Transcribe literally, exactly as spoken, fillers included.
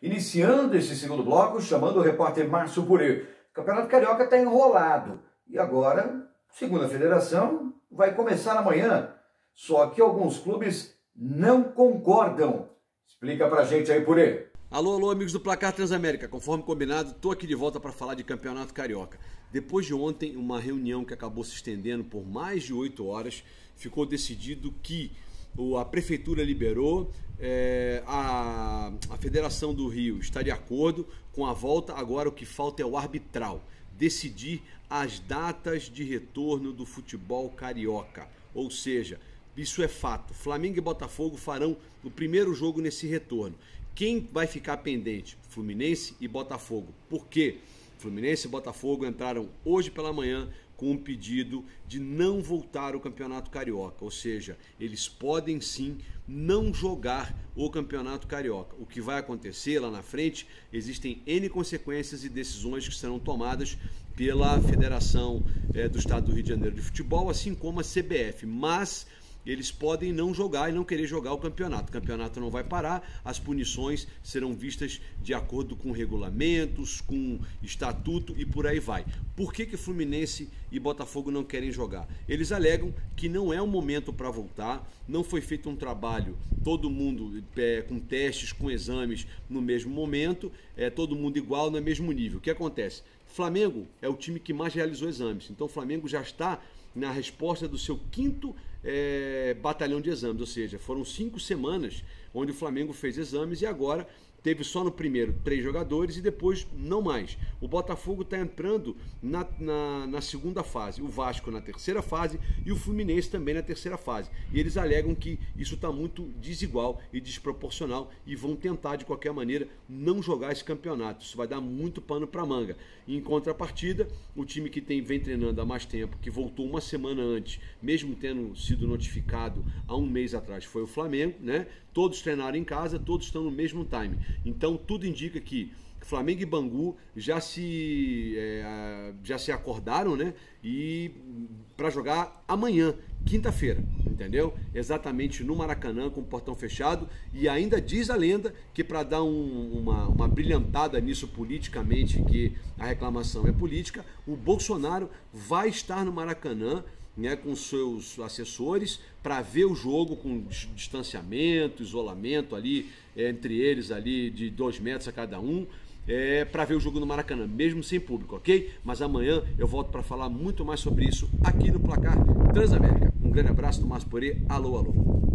Iniciando esse segundo bloco, chamando o repórter Márcio Purê. O Campeonato Carioca está enrolado. E agora, segundo a federação, vai começar amanhã. Só que alguns clubes não concordam. Explica pra gente aí, Purê. Alô, alô, amigos do Placar Transamérica. Conforme combinado, estou aqui de volta para falar de Campeonato Carioca. Depois de ontem, uma reunião que acabou se estendendo por mais de oito horas, ficou decidido que a Prefeitura liberou, é, a, a Federação do Rio está de acordo com a volta. Agora o que falta é o arbitral decidir as datas de retorno do futebol carioca. Ou seja, isso é fato. Flamengo e Botafogo farão o primeiro jogo nesse retorno. Quem vai ficar pendente? Fluminense e Botafogo. Por quê? Fluminense e Botafogo entraram hoje pela manhã com um pedido de não voltar ao Campeonato Carioca. Ou seja, eles podem sim não jogar o Campeonato Carioca. O que vai acontecer lá na frente, existem N consequências e decisões que serão tomadas pela Federação é, do Estado do Rio de Janeiro de Futebol, assim como a C B F. Mas eles podem não jogar e não querer jogar o campeonato. O campeonato não vai parar, as punições serão vistas de acordo com regulamentos, com estatuto e por aí vai. Por que que Fluminense e Botafogo não querem jogar? Eles alegam que não é o momento para voltar, não foi feito um trabalho, todo mundo é, com testes, com exames no mesmo momento, é, todo mundo igual, no mesmo nível. O que acontece? Flamengo é o time que mais realizou exames, então o Flamengo já está na resposta do seu quinto é, batalhão de exames, ou seja, foram cinco semanas onde o Flamengo fez exames e agora teve só no primeiro três jogadores e depois não mais. O Botafogo está entrando na, na, na segunda fase, o Vasco na terceira fase e o Fluminense também na terceira fase. E eles alegam que isso está muito desigual e desproporcional e vão tentar de qualquer maneira não jogar esse campeonato. Isso vai dar muito pano para manga. Em contrapartida, o time que tem, vem treinando há mais tempo, que voltou uma semana antes, mesmo tendo sido notificado há um mês atrás, foi o Flamengo, né? Todos treinaram em casa, todos estão no mesmo time. Então tudo indica que Flamengo e Bangu já se, é, já se acordaram, né? E para jogar amanhã, quinta-feira, entendeu? Exatamente no Maracanã, com o portão fechado. E ainda diz a lenda que para dar um, uma, uma brilhantada nisso politicamente, que a reclamação é política, o Bolsonaro vai estar no Maracanã, né, com seus assessores para ver o jogo com distanciamento, isolamento ali entre eles ali de dois metros a cada um, é, para ver o jogo no Maracanã, mesmo sem público, ok? Mas amanhã eu volto para falar muito mais sobre isso aqui no Placar Transamérica. Um grande abraço do Márcio Purê. Alô, alô.